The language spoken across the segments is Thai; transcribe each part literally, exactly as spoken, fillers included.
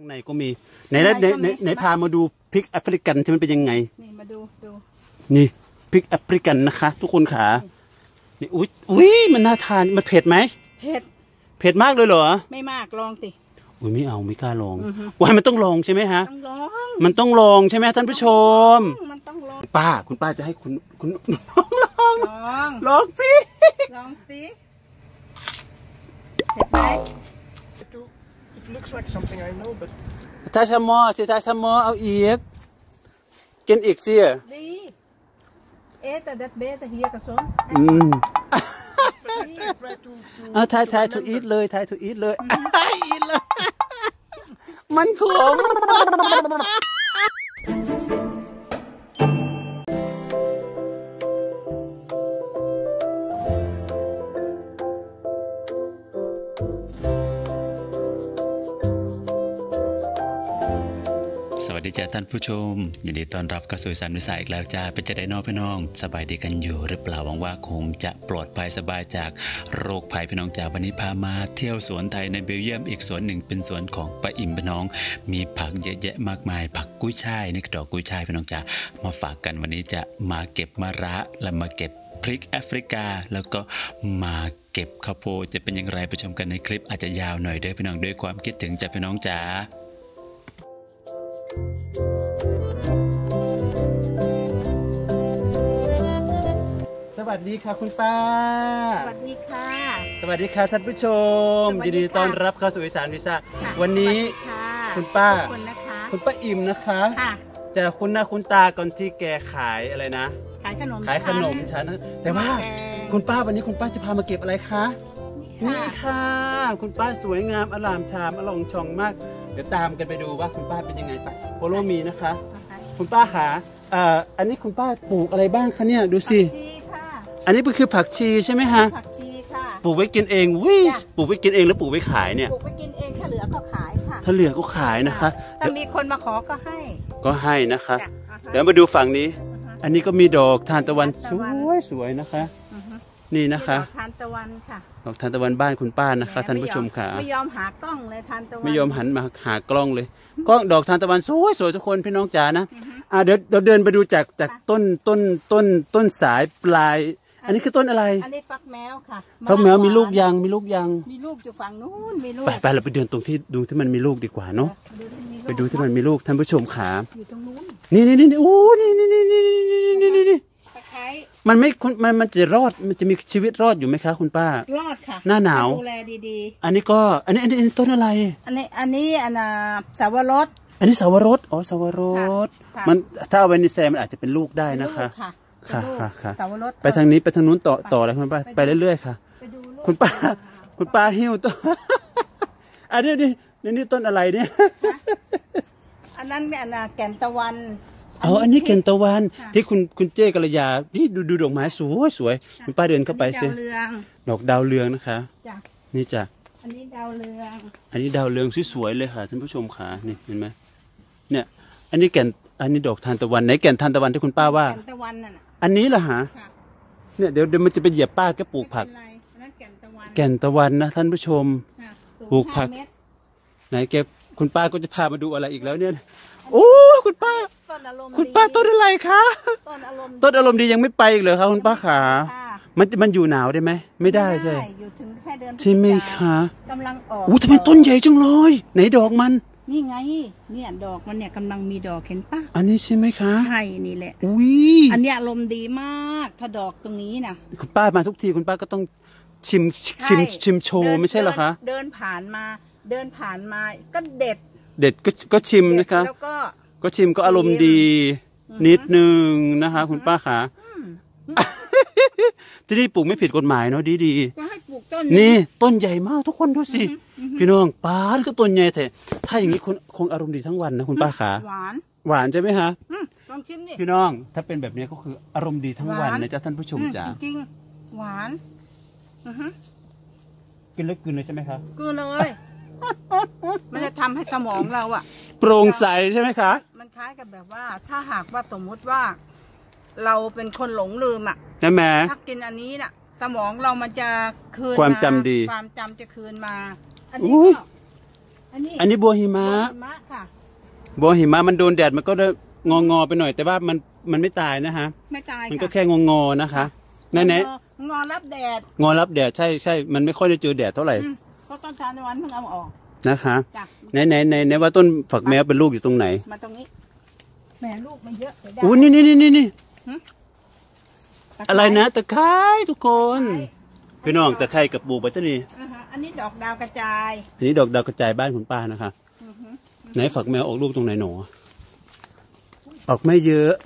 ข้างในก็มีไหนไหนไหนไหนพามาดูพริกแอฟริกันที่มันเป็นยังไงนี่มาดูดูนี่พริกแอฟริกันนะคะทุกคนขานี่อุ้ยอุ้ยมันน่าทานมันเผ็ดไหมเผ็ดเผ็ดมากเลยเหรอไม่มากลองสิอุ้ยไม่เอาไม่กล้าลองว่ามันต้องลองใช่ไหมฮะต้องลองมันต้องลองใช่ไหมท่านผู้ชมมันต้องลองป้าคุณป้าจะให้คุณคุณลองลองลองลองสิลองสิเผ็ดไหมถ้าชะมอสิถ้าชะมอเอาอีกกินอีกสิดีเอ๊ะแต่เด็ดเบ้แต่เฮียกระสมอืมเอาทายทายทูอีทเลยทายทูอีทเลยอีทเลยมันขมสวัสดีจ้าท่านผู้ชมยินดีต้อนรับเข้าสู่สารวิสาอีกแล้วจ้าเป็นจะได้น้องพี่น้องสบายดีกันอยู่หรือเปล่าหวังว่าคงจะปลอดภัยสบายจากโรคภัยพี่น้องจ้าวันนี้พามาเที่ยวสวนไทยในเบลเยียมอีกสวนหนึ่งเป็นสวนของป้าอิ่มพี่น้องมีผักเยอะแยะมากมายผักกุ้ยช่ายนี่ดอกกุ้ยช่ายพี่น้องจ้ามาฝากกันวันนี้จะมาเก็บมะระและมาเก็บพริกแอฟริกาแล้วก็มาเก็บข้าวโพดจะเป็นอย่างไรไปชมกันในคลิปอาจจะยาวหน่อยเด้อพี่น้องด้วยความคิดถึงจ้าพี่น้องจ้าสวัสดีค่ะคุณป้าสวัสดีค่ะสวัสดีค่ะท่านผู้ชมยินดีต้อนรับเข้าสู่อีสานวิซ่าวันนี้คุณป้าคุณป้าอิ่มนะคะจะคุณหน้าคุณตาก่อนที่แกขายอะไรนะขายขนมขายขนมฉันแต่ว่าคุณป้าวันนี้คุณป้าจะพามาเก็บอะไรคะนี่ค่ะคุณป้าสวยงามอลามชามอลองชองมากเดี๋ยวตามกันไปดูว่าคุณป้าเป็นยังไงไปโปโลมีนะคะคุณป้าขาอ่าอันนี้คุณป้าปลูกอะไรบ้างคะเนี่ยดูสิอันนี้คือผักชีใช่ไหมฮะผักชีค่ะปลูกไว้กินเองวิปลูกไว้กินเองหรือปลูกไว้ขายเนี่ยปลูกไว้กินเองถ้าเหลือก็ขายค่ะถ้าเหลือก็ขายนะคะถ้ามีคนมาขอก็ให้ก็ให้นะคะเดี๋ยวมาดูฝั่งนี้อันนี้ก็มีดอกทานตะวันสวยสวยนะคะนี่นะคะทานตะวันค่ะดอกทานตะวันบ้านคุณป้านะคะท่านผู้ชมค่ะไม่ยอมหากล้องเลยทานตะวันไม่ยอมหันมาหากล้องเลยกล้องดอกทานตะวันสวยสวยทุกคนพี่น้องจ๋านะอ่าเดี๋ยวเราเดินไปดูจากจากต้นต้นต้นต้นสายปลายอันนี้คือต้นอะไรอันนี้ฟักแมวค่ะฟักแมวมีลูกยังมีลูกยังมีลูกอยู่ฝั่งนู้นมีลูกไปไปเราไปเดินตรงที่ดูที่มันมีลูกดีกว่าเนาะไปดูที่มันมีลูกท่านผู้ชมขาอยู่ตรงนู้นนี่นี่นี่โอ้นี่นี่นี่นี่นี่นี่นี่มันไม่มันมันจะรอดมันจะมีชีวิตรอดอยู่ไหมคะคุณป้ารอดค่ะหน้าหนาวดูแลดีๆอันนี้ก็อันนี้อันนี้ต้นอะไรอันนี้อันนี้อันน่ะสาวรสอันนี้สาวรสอ๋อสาวรสมันถ้าเอาไว้ในแซมมันอาจจะเป็นลูกได้นะคะค่ะค่ะค่ะไปทางนี้ไปทางนู้นต่อต่อเลยคุณป้าไปเรื่อยๆค่ะคุณป้าคุณป้าหิ้วต้นอันนี้นี่นี่ต้นอะไรเนี่ยอันนั้นเนี่ยนะแก่นตะวันอ๋ออันนี้แก่นตะวันที่คุณคุณเจ๊กัลยานี่ดูดูดอกไม้สวยสวยคุณป้าเดินเข้าไปสิดอกดาวเรืองนะคะนี่จ้ะอันนี้ดาวเรืองอันนี้ดาวเรืองสวยๆเลยค่ะท่านผู้ชมค่ะนี่เห็นไหมเนี่ยอันนี้แก่นอันนี้ดอกทานตะวันไหนแก่นทานตะวันที่คุณป้าว่าแก่นตะวันน่ะอันนี้เหรอฮะเนี่ยเดี๋ยวเดี๋ยวมันจะไปเหยียบป้าแกปลูกผักแก่นตะวันนะท่านผู้ชมปลูกผักไหนแกคุณป้าก็จะพามาดูอะไรอีกแล้วเนี่ยโอ้คุณป้าคุณป้าต้นอะไรคะต้นอารมณ์ดียังไม่ไปอีกเลยครับคุณป้าขามันมันอยู่หนาวได้ไหมไม่ได้ใช่อยู่ถึงแค่เดือนใช่ไหมคะกำลังออกอู้ทำไมต้นใหญ่จังเลยไหนดอกมันนี่ไงเนี่ยดอกมันเนี่ยกำลังมีดอกเห็นปะอันนี้ใช่ไหมคะใช่นี่แหละอุ้ยอันนี้อารมณ์ดีมากถ้าดอกตรงนี้นะคุณป้ามาทุกทีคุณป้าก็ต้องชิมชิมชิมโชว์ไม่ใช่เหรอคะเดินผ่านมาเดินผ่านมาก็เด็ดเด็ดก็ก็ชิมนะคะแล้วก็ก็ชิมก็อารมณ์ดีนิดนึงนะคะคุณป้าขาที่นี่ปลูกไม่ผิดกฎหมายเนาะดีดีนี่ต้นใหญ่มากทุกคนดูสิพี่น้องป้าก็ต้นใหญ่แต่ถ้าอย่างนี้คนคงอารมณ์ดีทั้งวันนะคุณป้าขาหวานหวานใช่ไหมคะลองชิมดิพี่น้องถ้าเป็นแบบนี้ก็คืออารมณ์ดีทั้งวันนะจ๊ะท่านผู้ชมจ๋าจริงหวานกินแล้วกินเลยใช่ไหมคะกินเลยมันจะทำให้สมองเราอะโปร่งใสใช่ไหมคะมันคล้ายกับแบบว่าถ้าหากว่าสมมุติว่าเราเป็นคนหลงลืมอะใช่ไหมถ้ากินอันนี้น่ะสมองเรามันจะคืนความจำดีความจำจะคืนมาอันนี้อันนี้อันนี้บัวหิมะหิมะค่ะบัวหิมะมันโดนแดดมันก็งองอไปหน่อยแต่ว่ามันมันไม่ตายนะฮะไม่ตายมันก็แค่งองอนะคะไหนไหนงอรับแดดงอรับแดดใช่ใช่มันไม่ค่อยได้เจอแดดเท่าไหร่เพราะต้นชาตะวันเพิ่งเอาออกนะคะไหนไหนไหนไหนว่าต้นฝักแมวเป็นลูกอยู่ตรงไหนมาตรงนี้แม่ลูกมันเยอะอู้นี่นี่นี่นี่อะไรนะตะไคร้ทุกคนพี่น้องตะไคร้กับปลูกไปต้นนี้อันนี้ดอกดาวกระจายอันนี้ดอกดาวกระจายบ้านคุณป้านะคะไหนฝักแมวออกลูกตรงไหนหนูออกไม่เยอะ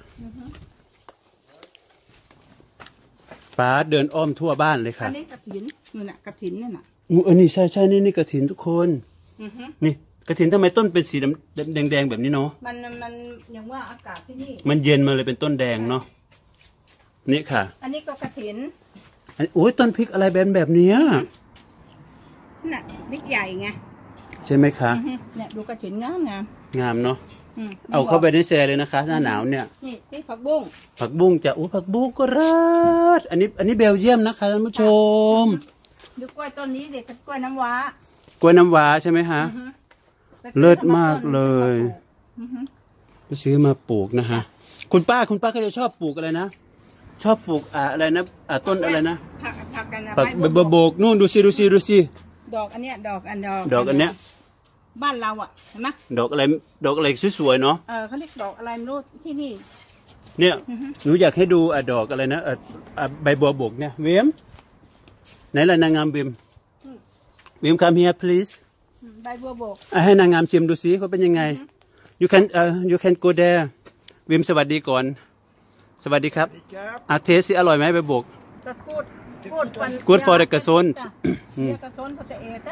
ป้าเดินอ้อมทั่วบ้านเลยค่ะอันนี้กระถินนี่น่ะกระถินนี่น่ะอู้อันนี้ใช่ใช่นี่นี่กระถินทุกคนนี่กระถินทำไมต้นเป็นสีแดงแดงแบบนี้เนาะมันมันยังว่าอากาศที่นี่มันเย็นมาเลยเป็นต้นแดงเนาะนี่ค่ะอันนี้ก็กระถินโอ้ยต้นพริกอะไรแบบแบบนี้น่ะพริกใหญ่ไงใช่ไหมคะเนี่ยดูกระถินงามงามงามเนาะเอาเข้าไปในแช่เลยนะคะหน้าหนาวเนี่ยนี่นี่ผักบุ้งผักบุ้งจะอู้ผักบุ้งก็รัดอันนี้อันนี้เบลเยียมนะคะท่านผู้ชมดูกล้วยต้นนี้เด็กกล้วยน้ำว้ากล้วยน้ำว้าใช่ไหมคะเลิศมากเลยไปซื้อมาปลูกนะฮะคุณป้าคุณป้าก็จะชอบปลูกอะไรนะชอบปลูกอะไรนะต้นอะไรนะผักผักกันนะผักเบอร์โบกนู่นดูสิดูสิดูสิดอกอันเนี้ยดอกอันดอกดอกอันเนี้ยบ้านเราอ่ะเห็นไหมดอกอะไรดอกอะไรสวยๆเนาะเออเขาเรียกดอกอะไรไม่รู้ที่นี่เนี่ยหนูอยากให้ดูอ่ะดอกอะไรนะอ่ะใบบัวบกเนี่ยเวียมไหนล่ะนางงามเวียมเวียม come here please ใบบัวบกให้นางงามชิมดูสิเขาเป็นยังไง you can เอ่อ you can go there เวียมสวัสดีก่อนสวัสดีครับอาเทสสิอร่อยไหมใบบัวบก good good good for the กระสนกระสนพอจะเอตะ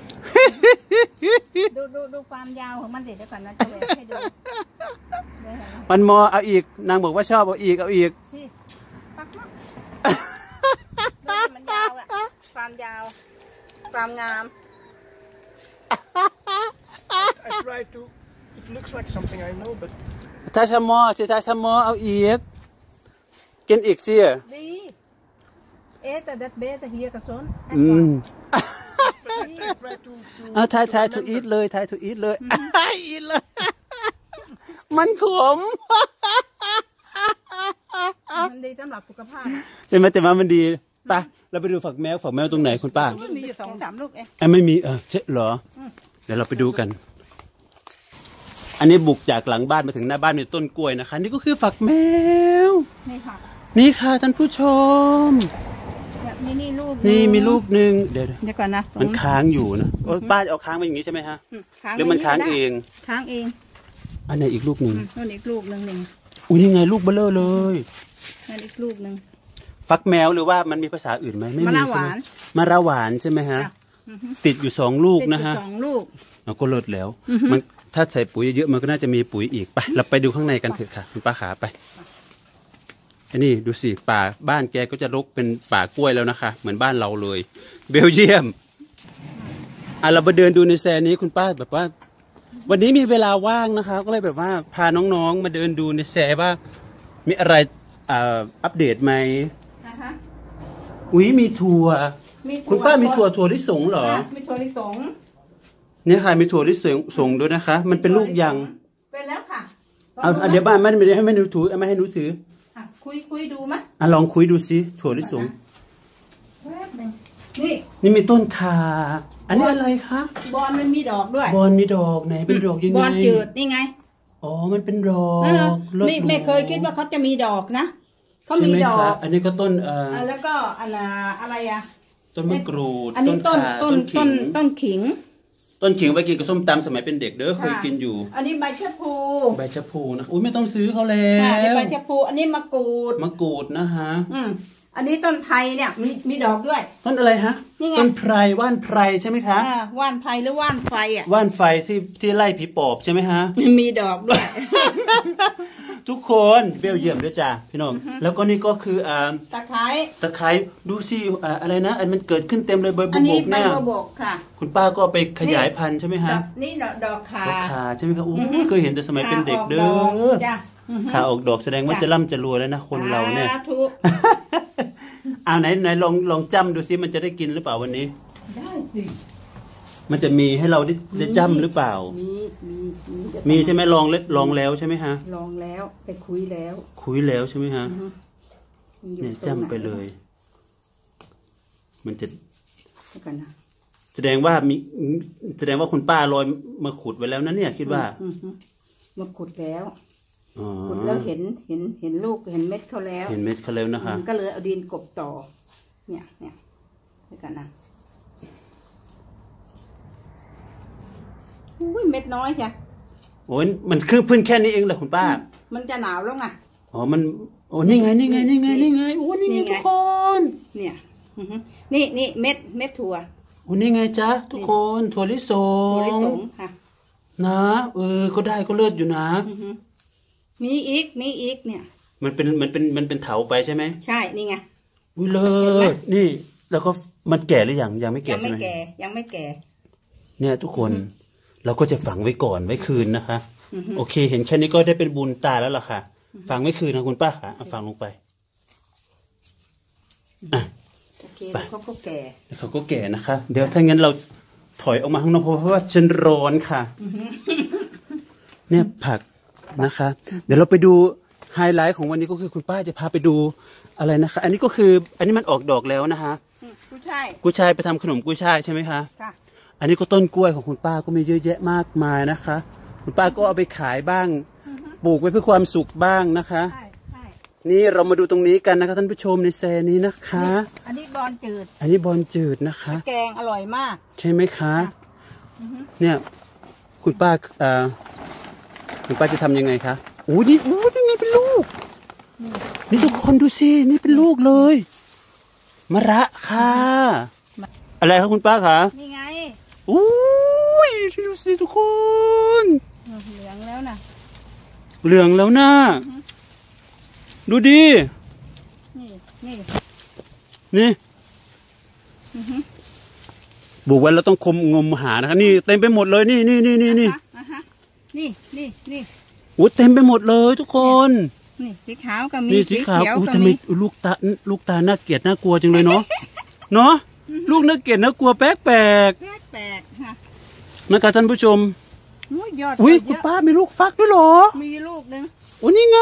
ดูดูดูความยาวของมันเด็ดเดี๋ยวก่อนนะจะเลยให้ดูมันมอเอาอีกนางบอกว่าชอบเอาอีกเอาอีกมันยาวอะความยาวความงาม I try to it looks like something I know but ถ้าชะมอสิถ้าชะมอเอาอีกกินอีกสิดีเอ๊ะแต่ดัดเบสแต่เฮียกระสนอืมเอาทายทายทูอีทเลยทายทูอีทเลยอีทเลยมันขมมันดีสำหรับสุขภาพใช่ไหมแต่ว่ามันดีป่ะเราไปดูฝักแมวฝักแมวตรงไหนคุณป้ามีอยู่สองสามลูกเองไอ้ไม่มีเออใช่เหรอเดี๋ยวเราไปดูกันอันนี้บุกจากหลังบ้านมาถึงหน้าบ้านมีต้นกล้วยนะคะนี่ก็คือฝักแมวนี่ค่ะนี่ค่ะท่านผู้ชมนี่นี่ลูกนี่มีลูกหนึ่งเดี๋ยวเดี๋ยวก่อนนะมันค้างอยู่นะป้าเอาค้างไปอย่างนี้ใช่ไหมฮะหรือมันค้างเองค้างเองอันไหนอีกลูกหนึ่งนั่นอีกลูกหนึ่งหนึ่งอุ้ยยังไงลูกเบลอเลยนั่นอีกลูกหนึ่งฟักแมวหรือว่ามันมีภาษาอื่นไหมไม่มีใช่ไหมมะระหวานใช่ไหมฮะติดอยู่สองลูกนะฮะสองลูกเราก็เลิศแล้วมันถ้าใส่ปุ๋ยเยอะมันก็น่าจะมีปุ๋ยอีกไปเราไปดูข้างในกันเถอะค่ะคุณป้าขาไปอันนี้ดูสิป่าบ้านแกก็จะรกเป็นป่ากล้วยแล้วนะคะเหมือนบ้านเราเลยเบลเยียมอ่ะเราไปเดินดูในแซนนี้คุณป้าแบบว่าวันนี้มีเวลาว่างนะคะก็เลยแบบว่าพาน้องๆมาเดินดูในแซว่ามีอะไรอัปเดตไหมอุ้ยมีถั่วคุณป้ามีถั่วถั่วลิสงเหรอมีถั่วลิสงเนี่ยค่ะมีถั่วลิสงส่งด้วยนะคะมันเป็นลูกยังเป็นแล้วค่ะเอาเดี๋ยวบ้านไม่ได้ให้แม่หนูถือไม่ให้หนูถือคุยคุยดูมั้ยอ่ะลองคุยดูสิถั่วลิสงนี่นี่มีต้นข่าอันนี้อะไรคะบอนมันมีดอกด้วยบอนมีดอกไหนเป็นดอกยังไงบอนจืดนี่ไงอ๋อมันเป็นดอกไม่ไม่เคยคิดว่าเขาจะมีดอกนะเขามีดอกอันนี้ก็ต้นเอ่อแล้วก็อันอะไรอ่ะต้นมะกรูดอันนี้ต้นต้นต้นต้นขิงต้นขิงไปกินกับส้มตำสมัยเป็นเด็กเด้อเคยกินอยู่อันนี้ใบชะพูใบชะพูนะอุ้ยไม่ต้องซื้อเขาแล้วใบชะพูอันนี้มะกรูดมะกรูดนะฮะอืมอันนี้ต้นไผ่เนี่ยมีมีดอกด้วยต้นอะไรฮะต้นไพรว่านไพรใช่ไหมคะว่านไพรหรือว่านไฟอ่ะว่านไฟที่ที่ไล่ผีปอบใช่ไหมฮะมีดอกด้วยทุกคนเบลเยี่ยมด้วยจ้าพี่น้องแล้วก็นี่ก็คืออ่าตะไคร้ตะไคร้ดูสิอ่าอะไรนะอันมันเกิดขึ้นเต็มเลยใบบัวบกเนี่ยใบบัวบกค่ะคุณป้าก็ไปขยายพันธุ์ใช่ไหมฮะนี่ดอกขาดอกขาใช่ไหมครับอู้เคยเห็นแต่สมัยเป็นเด็กเด้อขาออกดอกแสดงว่าจะร่ำจะรวยแล้วนะคนเราเนี่ยเอาไหนไหนลองลองจำดูซิมันจะได้กินหรือเปล่าวันนี้ได้สิมันจะมีให้เราได้ได้จ้ำหรือเปล่ามีมีมีมีใช่ไหมลองเล็ดลองแล้วใช่ไหมฮะลองแล้วไปคุยแล้วคุยแล้วใช่ไหมฮะเนี่ยจ้ำไปเลยมันจะกันนะแสดงว่ามีแสดงว่าคุณป้าลอยมาขุดไว้แล้วนะเนี่ยคิดว่ามาขุดแล้วขุดแล้วเห็นเห็นเห็นลูกเห็นเม็ดเขาแล้วเห็นเม็ดเขาแล้วนะคะก็เลยเอาดินกบต่อเนี่ยเนี่ยกันนะอุ้ยเม็ดน้อยจ้ะโอ้ยมันคือพื้นแค่นี้เองเหรอคุณป้ามันจะหนาวแล้วไงอ๋อมันโอ้นี่ไงนี่ไงนี่ไงนี่ไงโอ้นี่ไงทุกคนเนี่ยนี่นี่เม็ดเม็ดถั่วโอ้นี่ไงจ๊ะทุกคนถั่วลิสงถั่วลิสงค่ะนะเออก็ได้ก็เลิศอยู่นะมีอีกมีอีกเนี่ยมันเป็นมันเป็นมันเป็นเถาไปใช่ไหมใช่นี่ไงอุ้ยเลิศนี่แล้วก็มันแก่หรือยังยังไม่แก่ใช่ไหมยังไม่แก่ยังไม่แก่เนี่ยทุกคนเราก็จะฝังไว้ก่อนไว้คืนนะคะโอเคเห็นแค่นี้ก็ได้เป็นบุญตาแล้วล่ะค่ะฝังไว้คืนนะคุณป้าค่ะเอาฝังลงไปอ่ะโอเคแล้วเขาก็แก่เขาก็แก่นะคะเดี๋ยวถ้างั้นเราถอยออกมาข้างนอกเพราะว่าฉันร้อนค่ะเนี่ยผักนะคะเดี๋ยวเราไปดูไฮไลท์ของวันนี้ก็คือคุณป้าจะพาไปดูอะไรนะคะอันนี้ก็คืออันนี้มันออกดอกแล้วนะคะกุ้ยช่ายกุ้ยช่ายไปทำขนมกุ้ยช่ายใช่ไหมคะค่ะอันนี้ก็ต้นกล้วยของคุณป้าก็มีเยอะแยะมากมายนะคะคุณป้าก็เอาไปขายบ้างปลูกไว้เพื่อความสุขบ้างนะคะนี่เรามาดูตรงนี้กันนะคะท่านผู้ชมในแซนี้นะคะอันนี้บอนจืดอันนี้บอนจืดนะคะแกงอร่อยมากใช่ไหมคะเนี่ยคุณป้าเอ่อคุณป้าจะทำยังไงคะโอ้นี่โอ้นี่ไงเป็นลูกนี่ทุกคนดูสินี่เป็นลูกเลยมะระค่ะอะไรครับคุณป้าคะนี่ไงอุ้ยดูสิทุกคนเหลืองแล้วนะเหลืองแล้วนะดูดินี่นี่นี่บุกไว้เราต้องคมงมหานะคะนี่เต็มไปหมดเลยนี่นี่นี่นี่นี่นี่นี่นี่โอ้เต็มไปหมดเลยทุกคนนี่สีขาวก็มีนี่สีขาวโอ้ทำไมลูกตาลูกตาน่าเกลียดน่ากลัวจังเลยเนาะเนาะลูกน่าเกลียดน่ากลัวแปลกแปลกแปลกค่ะนะคะท่านผู้ชมยอดอุ้ยคุณป้ามีลูกฟักด้วยหรอมีลูกนึงโอ้นี่ไง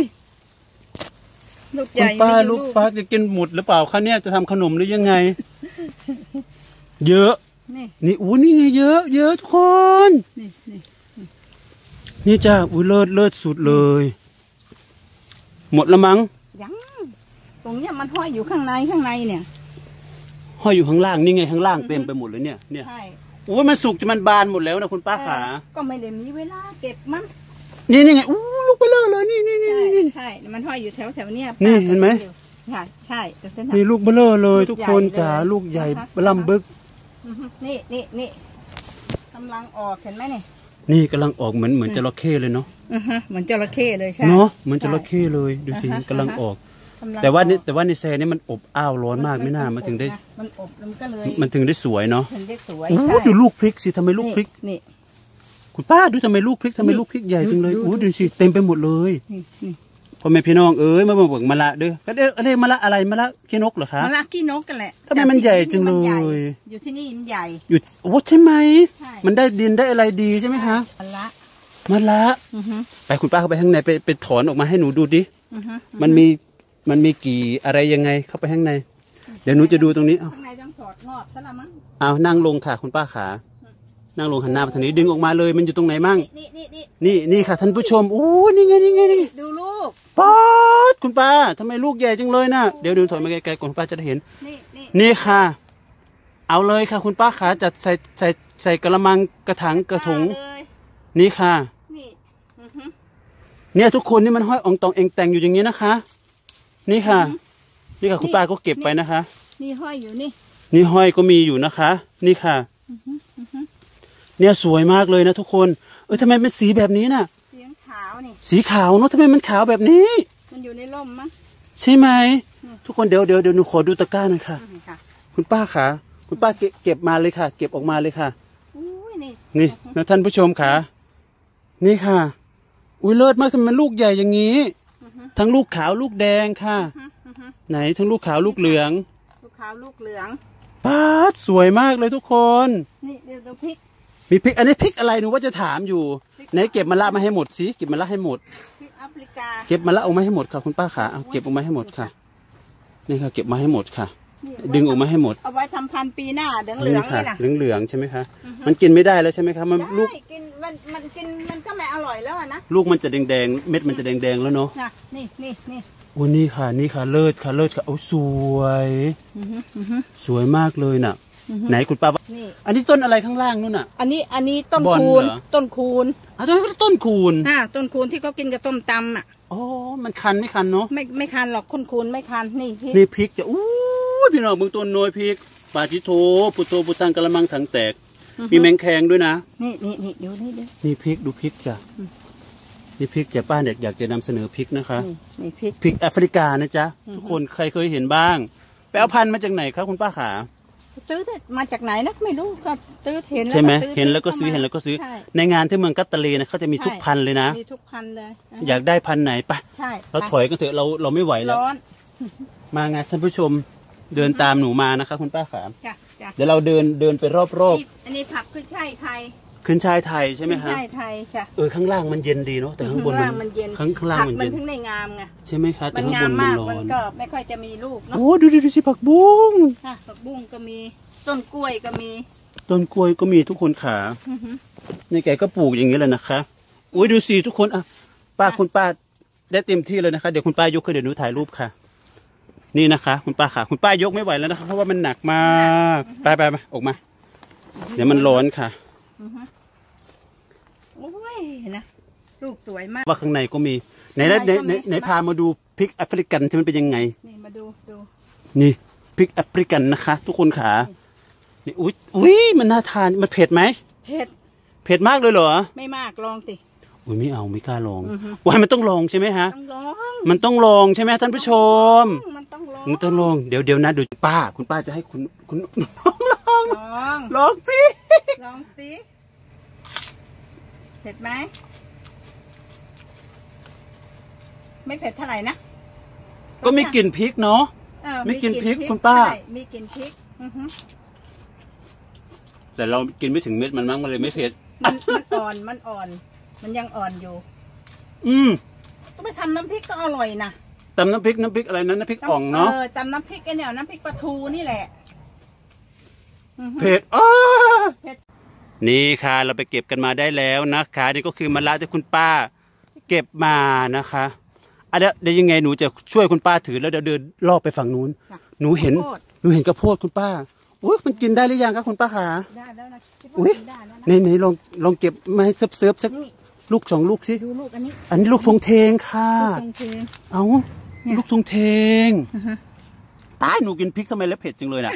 คุณป้าลูกฟักจะกินหมดหรือเปล่าคะเนี่ยจะทำขนมหรือยังไงเยอะนี่นี่อู้นี่ไงเยอะเยอะทุกคนนี่นี่นี่จ้าอุ้ยเลิศเลิศสุดเลยหมดละมั้งยังตรงเนี้ยมันห้อยอยู่ข้างในข้างในเนี่ยห้อยอยู่ข้างล่างนี่ไงข้างล่างเต็มไปหมดเลยเนี่ยเนี่ยโอ้ยมันสุกจนมันบานหมดแล้วนะคุณป้าขาก็ไม่ได้มีเวลาเก็บมันนี่นี่ไงอู้ลูกไปเลยเลยนี่นี่นี่นี่ใช่มันห้อยอยู่แถวแถวเนี้ยนี่เห็นไหมใช่ใช่นี่ลูกเบลอเลยทุกคนจ๋าลูกใหญ่ลำบึกนี่นี่นี่กำลังออกเห็นไหมนี่นี่กำลังออกเหมือนเหมือนจระเข้เลยเนาะเหมือนจระเข้เลยใช่เนาะเหมือนจระเข้เลยดูสิกำลังออกแต่ว่านี่แต่ว่าในแซนี่มันอบอ้าวร้อนมากไม่น่ามันถึงได้มันอบมันก็เลยมันถึงได้สวยเนาะถึงได้สวยโอ้ดูลูกพริกสิทำไมลูกพริกนี่คุณป้าดูทำไมลูกพริกทำไมลูกพริกใหญ่จังเลยโอ้ดูสิเต็มไปหมดเลยพ่อแม่พี่น้องเอ้ยมาบอกมะละด้วยก็เอ๊ะอะไรมะละอะไรมะละขี้นกเหรอคะมะละขี้นกกันแหละทำไมมันใหญ่จังเลยอยู่ที่นี่มันใหญ่อยู่โอ้ใช่ไหมมันได้ดินได้อะไรดีใช่ไหมคะมะละมะละไปคุณป้าเข้าไปข้างในไปไปถอนออกมาให้หนูดูดิมันมีมันมีกี่อะไรยังไงเข้าไปข้างในเดี๋ยวหนูจะดูตรงนี้ข้างในต้องถอดงอกซะละมั้งเอานั่งลงค่ะคุณป้าขานั่งลงหันหน้าไปทางนี้ดึงออกมาเลยมันอยู่ตรงไหนมั่งนี่นี่นี่นี่นี่ค่ะท่านผู้ชมโอ้นี่ไงนี่ไงนี่ดูลูกป๊าดคุณป้าทำไมลูกใหญ่จังเลยนะเดี๋ยวดูถอยมาไกลๆก่อนคุณป้าจะได้เห็นนี่นี่นี่ค่ะเอาเลยค่ะคุณป้าขาจัดใส่ใส่ใส่กระมังกระถางกระถุงนี่ค่ะนี่เนี่ยทุกคนนี่มันห้อยองตองเองแต่งอยู่อย่างนี้นะคะนี่ค่ะนี่ค่ะคุณป้าก็เก็บไปนะคะนี่ห้อยอยู่นี่นี่ห้อยก็มีอยู่นะคะนี่ค่ะเนี่ยสวยมากเลยนะทุกคนเออทำไมเป็นสีแบบนี้น่ะสีขาวนี่สีขาวเนาะทำไมมันขาวแบบนี้มันอยู่ในร่มมั้งใช่ไหมทุกคนเดี๋ยวเดี๋ยวเดี๋ยวหนูขอดูตะกร้าหน่อยค่ะคุณป้าค่ะคุณป้าเก็บมาเลยค่ะเก็บออกมาเลยค่ะนี่นะท่านผู้ชมค่ะนี่ค่ะอุ้ยเลิศมากทำไมลูกใหญ่อย่างนี้ทั้งลูกขาวลูกแดงค่ะไหนทั้งลูกขาวลูกเหลืองลูกขาวลูกเหลืองป้าสวยมากเลยทุกคนนี่เดี๋ยวดูพริกมีพริกอันนี้พริกอะไรหนูว่าจะถามอยู่ไหนเก็บมะละมาให้หมดสิเก็บมะละให้หมดพริกแอฟริกาเก็บมะละออกมาให้หมดค่ะคุณป้าขาเอาเก็บออกมาให้หมดค่ะนี่ค่ะเก็บมาให้หมดค่ะดึงออกมาให้หมดเอาไว้ทำพันธุ์ปีหน้าเหลืองเหลืองเลยนะเหลืองเหลืองใช่ไหมคะมันกินไม่ได้แล้วใช่ไหมคะมันลูกกินมันมันกินมันก็ไม่อร่อยแล้วนะลูกมันจะแดงแดงเม็ดมันจะแดงแดงแล้วเนาะนี่นี่นี่โอ้นี่ค่ะนี่ค่ะเลิศค่ะเลิศค่ะโอ้สวยสวยมากเลยน่ะไหนคุณป้าอันนี้ต้นอะไรข้างล่างนู่นน่ะอันนี้อันนี้ต้นคูนต้นคูนอ่ะต้นต้นคูนอ่าต้นคูนที่เขากินกับต้มตำอ่ะอ๋อมันคันไม่คันเนาะไม่ไม่คันหรอกคนคูนไม่คันนี่นี่พริกจะอู้พี่น้องมึงต้นน้อยพริกปาจิโถปุโตปุตังกะละมังถังแตกมีแมงแคงด้วยนะนี่นี่นี่ดูนี่ดูนี่พริกดูพริกจ้ะนี่พริกจ้ะป้าเด็กอยากจะนำเสนอพริกนะคะนี่พริกพริกแอฟริกานะจ๊ะทุกคนใครเคยเห็นบ้างไปเอาพันธุ์มาจากไหนครับคุณป้าขาซื้อมาจากไหนนะไม่รู้ก็ซื้อเห็นใช่ไหมเห็นแล้วก็ซื้อเห็นแล้วก็ซื้อในงานที่เมืองกัตตาลีนะเขาจะมีทุกพันเลยนะมีทุกพันเลยอยากได้พันไหนปะเราถอยกันเถอะเราเราไม่ไหวแล้วมาไงท่านผู้ชมเดินตามหนูมานะคะคุณป้าขาเดี๋ยวเราเดินเดินไปรอบๆอันนี้ผักขึ้นช่ายไทยขึ้นช่ายไทยใช่ไหมคะขึ้นช่ายไทยค่ะเออข้างล่างมันเย็นดีเนาะแต่ข้างบนมันเย็นข้างข้างล่างมันเย็นมันถึงได้งามไงใช่ไหมคะแต่ข้างบนมันร้อนมันก็ไม่ค่อยจะมีลูกเนาะโอ้ดูดูสิผักบุ้งผักบุ้งก็มีต้นกล้วยก็มีต้นกล้วยก็มีทุกคนขาในแกก็ปลูกอย่างนี้เลยนะคะอุ้ยดูสิทุกคนอ่ะป้าคุณป้าได้เต็มที่เลยนะคะเดี๋ยวคุณป้ายกขึ้นเดี๋ยวหนูถ่ายรูปค่ะนี่นะคะคุณป้าค่ะคุณป้ายกไม่ไหวแล้วนะคะเพราะว่ามันหนักมากไปไปไปออกมาเดี๋ยวมันร้อนค่ะโอ้ยนะลูกสวยมากว่าข้างในก็มีไหนแล้วไหนไหนพามาดูพริกแอฟริกันที่มันเป็นยังไงนี่มาดูดูนี่พริกแอฟริกันนะคะทุกคนขานี่อุ้ยอุ้ยมันน่าทานมันเผ็ดไหมเผ็ดเผ็ดมากเลยเหรอไม่มากลองสิอุ้ยไม่เอาไม่กล้าลองว่ามันต้องลองใช่ไหมฮะต้องลองมันต้องลองใช่ไหมท่านผู้ชมมันต้องลองมันต้องลองเดี๋ยวเดี๋ยวนะดูป้าคุณป้าจะให้คุณคุณลองลองลองสิลองสิเผ็ดไหมไม่เผ็ดเท่าไหร่นะก็ไม่กลิ่นพริกเนาะไม่กลิ่นพริกคุณป้ามีกลิ่นพริกแต่เรากินไม่ถึงเม็ดมันมั้งมันเลยไม่เผ็ดมันมันอ่อนมันอ่อนมันยังอ่อนอยู่อืมต้องไปทำน้ำพริกก็อร่อยนะตำน้ำพริกน้ำพริกอะไรนั้นน้ำพริกอ่องเนาะเออตำน้ำพริกไอ้เนี่ยน้ำพริกปลาทูนี่แหละเผ็ดอ้านี่ค่ะเราไปเก็บกันมาได้แล้วนะคะนี่ก็คือมะระที่คุณป้าเก็บมานะคะอ่ะเดี๋ยวเดี๋ยวยังไงหนูจะช่วยคุณป้าถือแล้วเดี๋ยวเดินรอบไปฝั่งนู้นหนูเห็นหนูเห็นกระโพดคุณป้าอุ้ยมันกินได้หรือยังครับคุณป้าขาได้แล้วนะอุ้ยไหนไหนลองลองเก็บมาให้เซิร์ฟเซิร์ฟสักลูกสองลูกสิดูลูกอันนี้อันนี้ลูกทงเทงค่ะเอาลูกทงเทงตายหนูกินพริกทำไมแล้วเผ็ดจังเลยน่ะ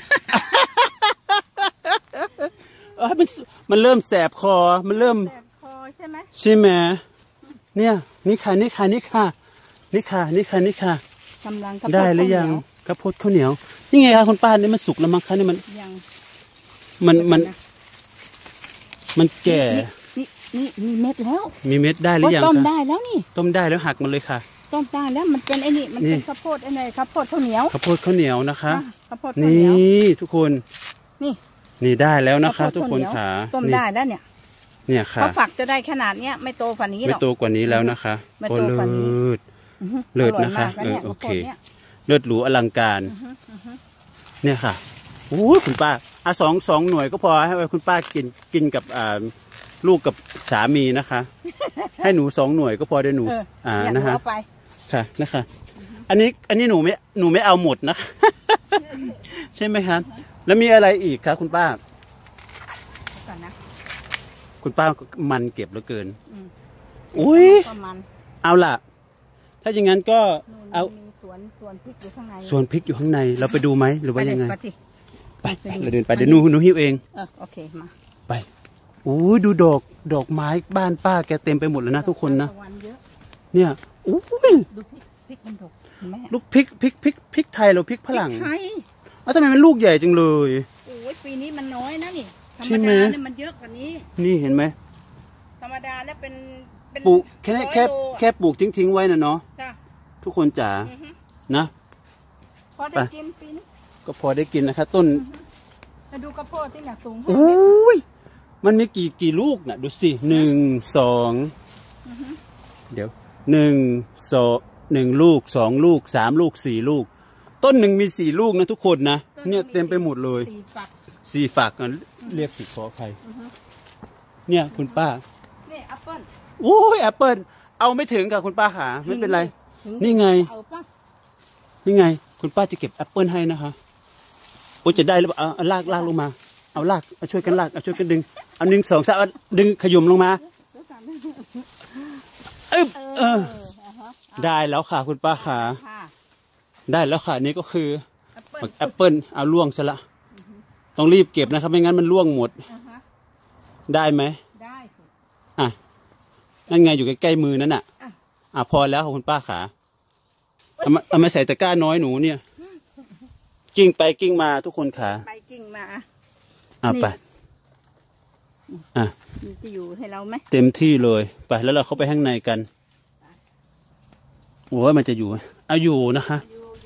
เออมันมันเริ่มแสบคอมันเริ่มแสบคอใช่ไหมใช่ไหมเนี่ยนี่ค่ะนี่ค่ะนี่ค่ะนี่ค่ะนี่ค่ะนี่ค่ะกำลังได้หรือยังกระโพดข้าวเหนียวนี่ไงคะคุณป้านี่มันสุกแล้วมั้งคะนี่มันมันมันมันแก่นี่นี่มีเม็ดแล้วมีเม็ดได้หรือยังต้มได้แล้วนี่ต้มได้แล้วหักมันเลยค่ะต้มได้แล้วมันเป็นไอ้นี่มันเป็นข้าวโพดไอ้นี่ข้าวโพดข้าวเหนียวข้าวโพดข้าวเหนียวนะคะข้าวโพดข้าวเหนียวนี่ทุกคนนี่นี่ได้แล้วนะคะทุกคนค่ะต้มได้แล้วเนี่ยเนี่ยค่ะเขาฝักจะได้ขนาดเนี้ยไม่โตฝันนี้หรอกไม่โตกว่านี้แล้วนะคะไม่โตฝันนี้เลิศนะคะเออโอเคเลิศหรูอลังการเนี่ยค่ะโอ้คุณป้าอ่ะสองสองหน่วยก็พอให้คุณป้ากินกินกับอ่าลูกกับสามีนะคะให้หนูสองหน่วยก็พอได้หนูอ่านะคะค่ะนะคะอันนี้อันนี้หนูไม่หนูไม่เอาหมดนะใช่ไหมครับแล้วมีอะไรอีกครับคุณป้าคุณป้ามันเก็บเหลือเกินอุ้ยเอาล่ะถ้าอย่างนั้นก็เอาสวนสวนพริกอยู่ข้างในสวนพริกอยู่ข้างในเราไปดูไหมหรือว่ายังไงไปเราเดินไปเดี๋ยวหนูหนูหิ้วเองเออโอเคมาไปอู้ดูดอกดอกไม้บ้านป้าแกเต็มไปหมดแล้วนะทุกคนนะเนี่ยอู้ยดูพริกพริกมันดกแม่ลูกพริกพริกพริกพริกไทยเราพริกฝรั่งไทยอ้าวทำไมมันลูกใหญ่จังเลยโอ้ยปีนี้มันน้อยนะนี่ธรรมดาเนี่ยมันเยอะกว่านี้นี่เห็นไหมธรรมดาแล้วเป็นปลูกแค่แค่แค่ปลูกทิ้งทิ้งไว้นะเนาะทุกคนจ๋านะพอได้กินปีนี้ก็พอได้กินนะคะต้นมาดูกระโพดที่หนักสูงโอ้ยมันมีกี่กี่ลูกน่ะดูสิหนึ่งสองเดี๋ยวหนึ่งสองหนึ่งลูกสองลูกสามลูกสี่ลูกต้นหนึ่งมีสี่ลูกนะทุกคนนะเนี่ยเต็มไปหมดเลยสี่ฝักสี่ฝักกันเรียกผิดขอใครเนี่ยคุณป้านี่แอปเปิ้ลโอ้ยแอปเปิ้ลเอาไม่ถึงค่ะคุณป้าหาไม่เป็นไรนี่ไงนี่ไงคุณป้าจะเก็บแอปเปิ้ลให้นะคะโอ้จะได้หรือเปล่าเอาลากลากลงมาเอาลากเอาช่วยกันลากเอาช่วยกันดึงเอาหนึ่งสองสามดึงขยุ่มลงมาเออเออได้แล้วค่ะคุณป้าขาได้แล้วค่ะนี่ก็คือแอปเปิ้ลเอาล่วงซะละต้องรีบเก็บนะครับไม่งั้นมันล่วงหมดได้ไหมได้อ่ะนั่นไงอยู่ใกล้ๆมือนั่นน่ะอ่ะพอแล้วค่ะคุณป้าขาเอามาเอามาใส่ตะกร้าน้อยหนูเนี่ยกิ้งไปกิ้งมาทุกคนขาไปกิ้งมาอ่ะไปอ่ะจะอยู่ให้เราไหมเต็มที่เลยไปแล้วเราเข้าไปข้างในกันโอ้ยมันจะอยู่เอาอยู่นะคะ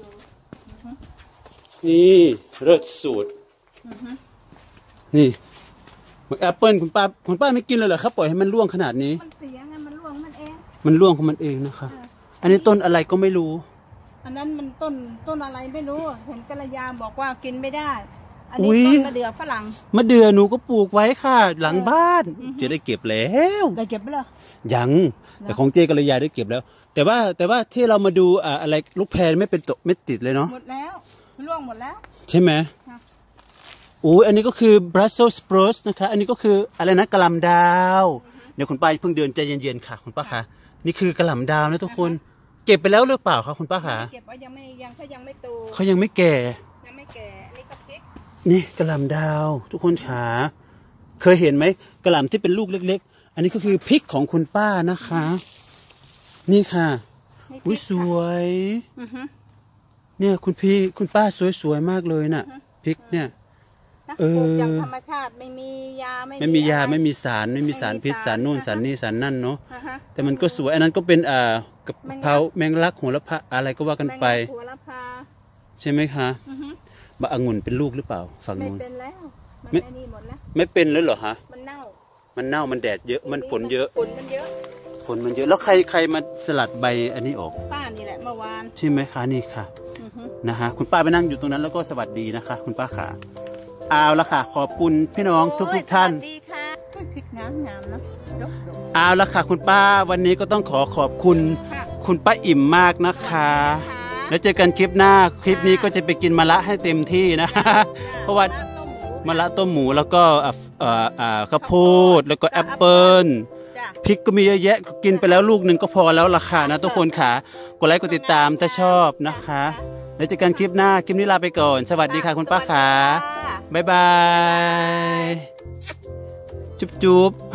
นี่เลิศสูตรนี่แอปเปิ้ลคุณป้าคุณป้าไม่กินเลยเหรอครับปล่อยให้มันร่วงขนาดนี้มันเสียไงมันร่วงมันเองมันร่วงของมันเองนะคะอันนี้ต้นอะไรก็ไม่รู้อันนั้นมันต้นต้นอะไรไม่รู้เห็นกัลยาบอกว่ากินไม่ได้อันนี้ต้นมะเดื่อฝรั่งมะเดื่อหนูก็ปลูกไว้ค่ะหลังบ้านจะได้เก็บแล้วได้เก็บไปเลยยังแต่ของเจกัลยาได้เก็บแล้วแต่ว่าแต่ว่าที่เรามาดูอะไรลูกแพรไม่เป็นตกไม่ติดเลยเนาะหมดแล้วร่วงหมดแล้วใช่ไหมโอ้ยอันนี้ก็คือ Brussels spruce นะคะอันนี้ก็คืออะไรนะกระหล่ำดาวเดี๋ยวคุณป้าเพิ่งเดินใจเย็นๆค่ะคุณป้าคะนี่คือกระหล่ำดาวนะทุกคนเก็บไปแล้วหรือเปล่าคะคุณป้าคะเก็บไว้ยังไม่ยังเขายังไม่โตเขายังไม่แก่ยังไม่แก่นี่ก็พริกนี่กระหล่ำดาวทุกคนขาเคยเห็นไหมกระหล่ำที่เป็นลูกเล็กๆอันนี้ก็คือพริกของคุณป้านะคะนี่ค่ะอุ้ยสวยเนี่ยคุณพี่คุณป้าสวยๆมากเลยน่ะพริกเนี่ยเอออย่างธรรมชาติไม่มียาไม่มียาไม่มีสารไม่มีสารพิษสารนู่นสารนี่สารนั่นเนาะแต่มันก็สวยอันนั้นก็เป็นอ่ากับเผาแมงลักหัวละพะอะไรก็ว่ากันไปใช่ไหมคะบะองุ่นเป็นลูกหรือเปล่าฝั่งนู้นไม่เป็นแล้วไม่นี่หมดแล้วไม่เป็นเลยเหรอฮะมันเน่ามันเน่ามันแดดเยอะมันฝนเยอะฝนมันเยอะฝนมันเยอะแล้วใครใครมาสลัดใบอันนี้ออกป้านี่แหละเมื่อวานใช่ไหมคะนี่ค่ะนะฮะคุณป้าไปนั่งอยู่ตรงนั้นแล้วก็สวัสดีนะคะคุณป้าขาเอาละค่ะขอบคุณพี่น้องทุกทุกท่านสวัสดีค่ะพริกงามงามนะเอาละค่ะคุณป้าวันนี้ก็ต้องขอขอบคุณคุณป้าอิ่มมากนะคะแล้วเจอกันคลิปหน้าคลิปนี้ก็จะไปกินมะระให้เต็มที่นะคะเพราะว่ามะระต้มหมูแล้วก็อ่าอ่าข้าวโพดแล้วก็แอปเปิ้ลพริกก็มีเยอะแยะกินไปแล้วลูกหนึ่งก็พอแล้วราคานะทุกคนค่ะกดไลค์กดติดตามถ้าชอบนะคะแล้วเจอกันคลิปหน้าคลิปนี้ลาไปก่อนสวัสดีค่ะคุณป้าขาบ๊ายบายจุ๊บจุ๊บ